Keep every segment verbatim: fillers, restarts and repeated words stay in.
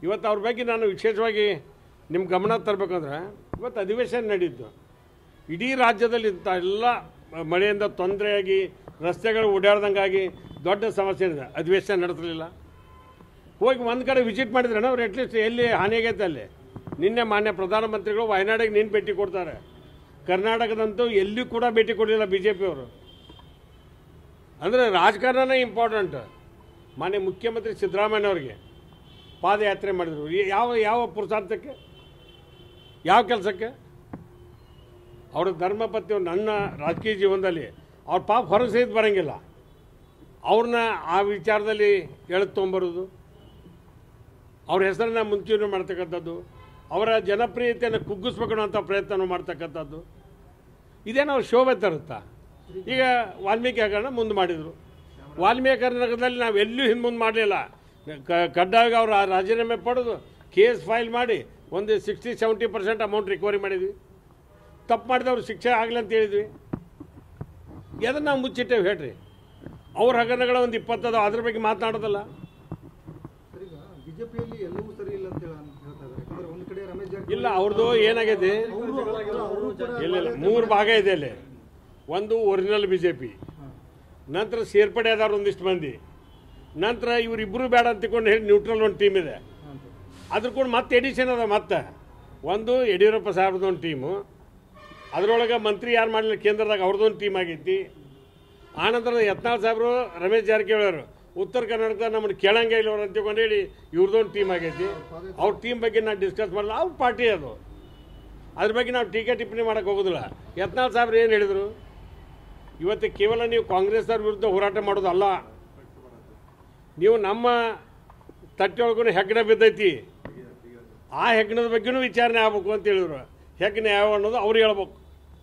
ಇವತ್ತು ಅವ್ರ ಬಗ್ಗೆ ನಾನು ವಿಶೇಷವಾಗಿ ನಿಮ್ಮ ಗಮನ ತರಬೇಕಂದ್ರೆ ಇವತ್ತು ಅಧಿವೇಶನ ನಡೀತು. ಇಡೀ ರಾಜ್ಯದಲ್ಲಿ ಇಂಥ ಎಲ್ಲ ಮಳೆಯಿಂದ ತೊಂದರೆಯಾಗಿ ರಸ್ತೆಗಳು ಓಡಾಡ್ದಂಗಾಗಿ ದೊಡ್ಡ ಸಮಸ್ಯೆ ಇದೆ, ಅಧಿವೇಶನ ನಡೆಸಲಿಲ್ಲ. ಹೋಗಿ ಒಂದು ಕಡೆ ವಿಸಿಟ್ ಮಾಡಿದ್ರಣ್ಣ ಅವ್ರು ಅಟ್ಲೀಸ್ಟ್ ಎಲ್ಲಿ ಹಾನಿಯಾಗೈತೆ ಅಲ್ಲಿ. ನಿನ್ನೆ ಮಾನ್ಯ ಪ್ರಧಾನಮಂತ್ರಿಗಳು ವಯನಾಡಿಗೆ ನೀನು ಭೇಟಿ ಕೊಡ್ತಾರೆ, ಕರ್ನಾಟಕದಂತೂ ಎಲ್ಲಿಯೂ ಕೂಡ ಭೇಟಿ ಕೊಡಲಿಲ್ಲ ಬಿ ಜೆ ಪಿಯವರು. ಅಂದರೆ ರಾಜಕಾರಣನೇ ಇಂಪಾರ್ಟೆಂಟ್. ಮಾನ್ಯ ಮುಖ್ಯಮಂತ್ರಿ ಸಿದ್ದರಾಮಯ್ಯವ್ರಿಗೆ ಪಾದಯಾತ್ರೆ ಮಾಡಿದರು. ಯಾವ ಯಾವ ಪುರುಷಾರ್ಥಕ್ಕೆ, ಯಾವ ಕೆಲಸಕ್ಕೆ? ಅವರ ಧರ್ಮಪತ್ನಿ ನನ್ನ ರಾಜಕೀಯ ಜೀವನದಲ್ಲಿ ಅವ್ರ ಪಾಪ ಹೊರಗೆ ಸಹಿತ ಬರೋಂಗಿಲ್ಲ. ಅವ್ರನ್ನ ಆ ವಿಚಾರದಲ್ಲಿ ಎಳೆದು ತೊಗೊಂಬರೋದು, ಅವ್ರ ಹೆಸರನ್ನ ಮುಂಚೂಣಿ ಮಾಡ್ತಕ್ಕಂಥದ್ದು, ಅವರ ಜನಪ್ರಿಯತೆಯನ್ನು ಕುಗ್ಗಿಸ್ಬೇಕು ಅಂತ ಪ್ರಯತ್ನ ಮಾಡ್ತಕ್ಕಂಥದ್ದು, ಇದೇನೋ ಶೋಭೆ ತರುತ್ತಾ? ಈಗ ವಾಲ್ಮೀಕಿ ಹಗರಣ ಮುಂದೆ ಮಾಡಿದರು. ವಾಲ್ಮೀಕಿ ಹಗರಣದಲ್ಲಿ ನಾವು ಎಲ್ಲೂ ಹಿಂದೆ ಮುಂದೆ ಮಾಡಲಿಲ್ಲ. ಕಡ್ಡಾಯವಾಗಿ ಅವರು ರಾಜೀನಾಮೆ ಪಡೆದು ಕೇಸ್ ಫೈಲ್ ಮಾಡಿ ಒಂದು sixty seventy percent amount recovery ಮಾಡಿದ್ವಿ. ತಪ್ಪು ಮಾಡಿದವ್ರು ಶಿಕ್ಷೆ ಆಗಲಿ ಅಂತ ಹೇಳಿದ್ವಿ. ಅದನ್ನು ನಾವು ಮುಚ್ಚಿಟ್ಟೇವೆ ಹೇಳ್ರಿ. ಅವ್ರ ಹಗರಣಗಳ ಒಂದು ಇಪ್ಪತ್ತದ ಅದ್ರ ಬಗ್ಗೆ ಮಾತನಾಡೋದಲ್ಲ. ಇಲ್ಲ, ಅವ್ರದ್ದು ಏನಾಗೈತೆ, ಇಲ್ಲ ಇಲ್ಲ ಮೂರು ಭಾಗ ಇದೆ ಅಲ್ಲಿ. ಒಂದು ಒರಿಜಿನಲ್ ಬಿ ಜೆ ಪಿ, ನಂತರ ಸೇರ್ಪಡೆ ಆದವ್ರು ಒಂದಿಷ್ಟು ಮಂದಿ, ನಂತರ ಇವರಿಬ್ಬರು ಬೇಡ ಅಂತಿಕೊಂಡು ಹೇಳಿ ನ್ಯೂಟ್ರಲ್ ಒಂದು ಟೀಮ್ ಇದೆ. ಅದ್ರ ಕೂಡ ಮತ್ತೆ ಎಡಿಷನ್ ಅದ. ಮತ್ತೆ ಒಂದು ಯಡಿಯೂರಪ್ಪ ಸಾಹೇಬ್ರದ್ದು ಒಂದು ಟೀಮು, ಅದರೊಳಗೆ ಮಂತ್ರಿ ಯಾರು ಮಾಡಲಿಲ್ಲ ಕೇಂದ್ರದಾಗ ಅವ್ರದ್ದೊಂದು ಟೀಮ್ ಆಗೈತಿ. ಆನಂತರ ಯತ್ನಾಳ್ ಸಾಹೇಬರು ರಮೇಶ್ ಜಾರಕಿಹೊಳಿ ಅವರು ಉತ್ತರ ಕರ್ನಾಟಕದ ನಮ್ಮನ್ನು ಕೇಳಂಗೆ ಇಲ್ಲ ಅವ್ರು ಅಂತಕೊಂಡು ಹೇಳಿ ಇವ್ರದ್ದೊಂದು ಟೀಮ್ ಆಗೈತಿ. ಅವ್ರ ಟೀಮ್ ಬಗ್ಗೆ ನಾನು ಡಿಸ್ಕಸ್ ಮಾಡಲ್ಲ, ಅವ್ರ ಪಾರ್ಟಿ ಅದು, ಅದ್ರ ಬಗ್ಗೆ ನಾವು ಟೀಕೆ ಟಿಪ್ಪಣಿ ಮಾಡೋಕ್ಕೆ ಹೋಗೋದಿಲ್ಲ. ಯತ್ನಾಳ್ ಸಾಹೇಬ್ರು ಏನು ಹೇಳಿದರು, ಇವತ್ತು ಕೇವಲ ನೀವು ಕಾಂಗ್ರೆಸ್ನವ್ರ ವಿರುದ್ಧ ಹೋರಾಟ ಮಾಡೋದಲ್ಲ, ನೀವು ನಮ್ಮ ತಟ್ಟೆಯೊಳಗೂ ಹೆಗ್ಗಣ ಬಿದ್ದೈತಿ, ಆ ಹೆಗ್ಗಣದ ಬಗ್ಗೆನೂ ವಿಚಾರಣೆ ಆಗ್ಬೇಕು ಅಂತ ಹೇಳಿದ್ರು. ಹೆಗ್ಗಣ ಯಾವ ಅನ್ನೋದು ಅವ್ರು ಹೇಳ್ಬೇಕು.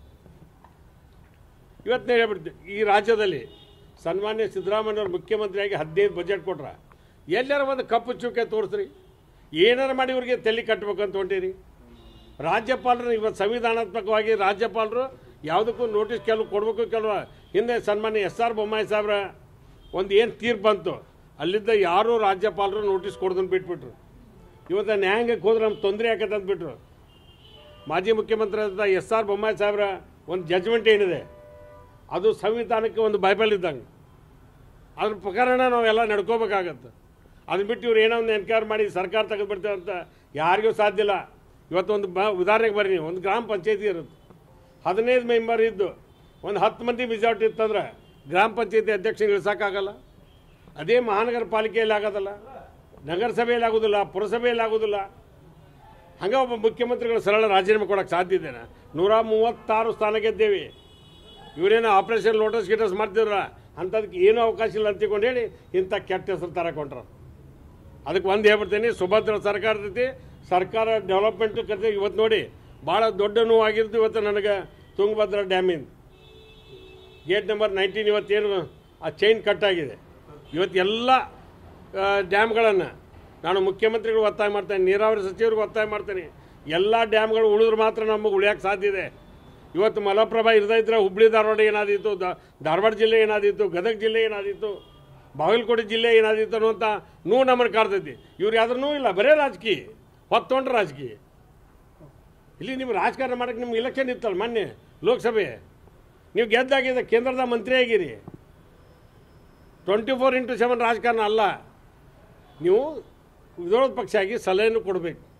ಇವತ್ತೇ ಹೇಳ್ಬಿಡ್ತೀವಿ, ಈ ರಾಜ್ಯದಲ್ಲಿ ಸನ್ಮಾನ್ಯ ಸಿದ್ದರಾಮಯ್ಯವ್ರು ಮುಖ್ಯಮಂತ್ರಿಯಾಗಿ ಹದಿನೈದು ಬಜೆಟ್ ಕೊಟ್ರ, ಎಲ್ಲಾರ ಒಂದು ಕಪ್ಪು ಚುಕ್ಕೆ ತೋರಿಸ್ರಿ, ಏನಾರು ಮಾಡಿ ಇವ್ರಿಗೆ ತಲೆ ಕಟ್ಟಬೇಕಂತ ಹೊಂಟೀರಿ. ರಾಜ್ಯಪಾಲರು ಇವತ್ತು ಸಂವಿಧಾನಾತ್ಮಕವಾಗಿ ರಾಜ್ಯಪಾಲರು ಯಾವುದಕ್ಕೂ ನೋಟಿಸ್ ಕೆಲವು ಕೊಡಬೇಕು. ಕೆಲವು ಹಿಂದೆ ಸನ್ಮಾನ್ಯ ಎಸ್ ಆರ್ ಬೊಮ್ಮಾಯಿ ಸಾಹೇಬ್ರ ಒಂದು ಏನು ತೀರ್ಪು ಬಂತು, ಅಲ್ಲಿದ್ದ ಯಾರೂ ರಾಜ್ಯಪಾಲರು ನೋಟಿಸ್ ಕೊಡೋದನ್ನು ಬಿಟ್ಬಿಟ್ರು. ಇವತ್ತು ನ್ಯಾಯಾಂಗಕ್ಕೆ ಹೋದ್ರೆ ನಮ್ಗೆ ತೊಂದರೆ ಆಕತ್ತೆ ಅಂದ್ಬಿಟ್ರು. ಮಾಜಿ ಮುಖ್ಯಮಂತ್ರಿ ಆದ ಎಸ್ ಆರ್ ಬೊಮ್ಮಾಯಿ ಸಾಹೇಬ್ರ ಒಂದು ಜಜ್ಮೆಂಟ್ ಏನಿದೆ, ಅದು ಸಂವಿಧಾನಕ್ಕೆ ಒಂದು ಬೈಬಲ್ ಇದ್ದಂಗೆ. ಅದ್ರ ಪ್ರಕಾರ ನಾವೆಲ್ಲ ನಡ್ಕೋಬೇಕಾಗತ್ತೆ. ಅದನ್ನ ಬಿಟ್ಟು ಇವ್ರು ಏನೋ ಒಂದು ಎನ್ಕ್ವೈರ್ ಮಾಡಿ ಸರ್ಕಾರ ತೆಗೆದುಬಿಡ್ತೇವೆ ಅಂತ ಯಾರಿಗೂ ಸಾಧ್ಯ ಇಲ್ಲ. ಇವತ್ತೊಂದು ಬ ಉದಾಹರಣೆಗೆ ಬರ್ರಿ, ಒಂದು ಗ್ರಾಮ ಪಂಚಾಯತಿ ಇರುತ್ತೆ, ಹದಿನೈದು ಮೆಂಬರ್ ಇದ್ದು ಒಂದು ಹತ್ತು ಮಂದಿ ಮೆಜಾರಿಟಿ ಇತ್ತಂದ್ರೆ ಗ್ರಾಮ ಪಂಚಾಯತಿ ಅಧ್ಯಕ್ಷನಿಗೆ ಇಳಿಸೋಕ್ಕಾಗಲ್ಲ. ಅದೇ ಮಹಾನಗರ ಪಾಲಿಕೆಯಲ್ಲಿ ಆಗೋದಲ್ಲ, ನಗರಸಭೆಯಲ್ಲಿ ಆಗೋದಿಲ್ಲ, ಪುರಸಭೆಯಲ್ಲಿ ಆಗೋದಿಲ್ಲ. ಹಂಗೆ ಒಬ್ಬ ಮುಖ್ಯಮಂತ್ರಿಗಳು ಸರಳ ರಾಜೀನಾಮೆ ಕೊಡೋಕ್ಕೆ ಸಾಧ್ಯ ಇದೆನಾ? ನೂರ ಮೂವತ್ತಾರು ಸ್ಥಾನ ಗೆದ್ದೇವಿ. ಇವರೇನೋ ಆಪರೇಷನ್ ಲೋಟಸ್ ಗಿಟಸ್ ಮಾಡ್ತಿದ್ರ, ಅಂಥದಕ್ಕೆ ಏನೂ ಅವಕಾಶ ಇಲ್ಲ ಅಂತಿಕೊಂಡು ಹೇಳಿ ಇಂಥ ಕೆಟ್ಟ ಹೆಸರು ತರಕೊಂಡ್ರು. ಅದಕ್ಕೆ ಒಂದು ಹೇಳ್ಬಿಡ್ತೀನಿ, ಸುಭದ್ರ ಸರ್ಕಾರ ಇರ್ತೈತಿ, ಸರ್ಕಾರ ಡೆವಲಪ್ಮೆಂಟು ಕತೆ. ಇವತ್ತು ನೋಡಿ ಭಾಳ ದೊಡ್ಡ ನೋವಾಗಿದ್ದು ಇವತ್ತು ನನಗೆ ತುಂಗಭದ್ರಾ ಡ್ಯಾಮಿಂದ ಗೇಟ್ ನಂಬರ್ ನೈನ್ಟೀನ್ ಇವತ್ತೇನು ಆ ಚೈನ್ ಕಟ್ಟಾಗಿದೆ. ಇವತ್ತು ಎಲ್ಲ ಡ್ಯಾಮ್ಗಳನ್ನು ನಾನು ಮುಖ್ಯಮಂತ್ರಿಗಳು ಒತ್ತಾಯ ಮಾಡ್ತೇನೆ, ನೀರಾವರಿ ಸಚಿವರಿಗೆ ಒತ್ತಾಯ ಮಾಡ್ತೇನೆ, ಎಲ್ಲ ಡ್ಯಾಮ್ಗಳು ಉಳಿದ್ರೆ ಮಾತ್ರ ನಮಗೆ ಉಳಿಯೋಕ್ಕೆ ಸಾಧ್ಯ ಇದೆ. ಇವತ್ತು ಮಲಪ್ರಭಾ ಇರದಿದ್ರೆ ಹುಬ್ಬಳ್ಳಿ ಧಾರವಾಡ ಏನಾದಿತ್ತು, ಧಾರವಾಡ ಜಿಲ್ಲೆ ಏನಾದಿತ್ತು, ಗದಗ ಜಿಲ್ಲೆ ಏನಾದಿತ್ತು, ಬಾಗಲಕೋಟೆ ಜಿಲ್ಲೆ ಏನಾದಿತ್ತು ಅನ್ನುವಂಥ ನೋವು ನಮ್ಮನ್ನು ಕಾಡ್ತೈತಿ. ಇವ್ರು ಯಾವ್ದ್ರೂ ಇಲ್ಲ, ಬರೇ ರಾಜಕೀಯ, ಹೊತ್ತೊಂಡ್ರೆ ರಾಜಕೀಯ. ಇಲ್ಲಿ ನೀವು ರಾಜಕಾರಣ ಮಾಡೋಕ್ಕೆ ನಿಮ್ಗೆ ಇಲೆಕ್ಷನ್ ಇತ್ತಲ್ಲ ಮೊನ್ನೆ ಲೋಕಸಭೆ, ನೀವು ಗೆದ್ದಾಗಿದೆ, ಕೇಂದ್ರದ ಮಂತ್ರಿ ಆಗಿರಿ. ಟ್ವೆಂಟಿ ಫೋರ್ ಇಂಟು ಸೆವೆನ್ ರಾಜಕಾರಣ ಅಲ್ಲ. ನೀವು ವಿರೋಧ ಪಕ್ಷ ಆಗಿ ಸಲಹೆಯನ್ನು ಕೊಡಬೇಕು.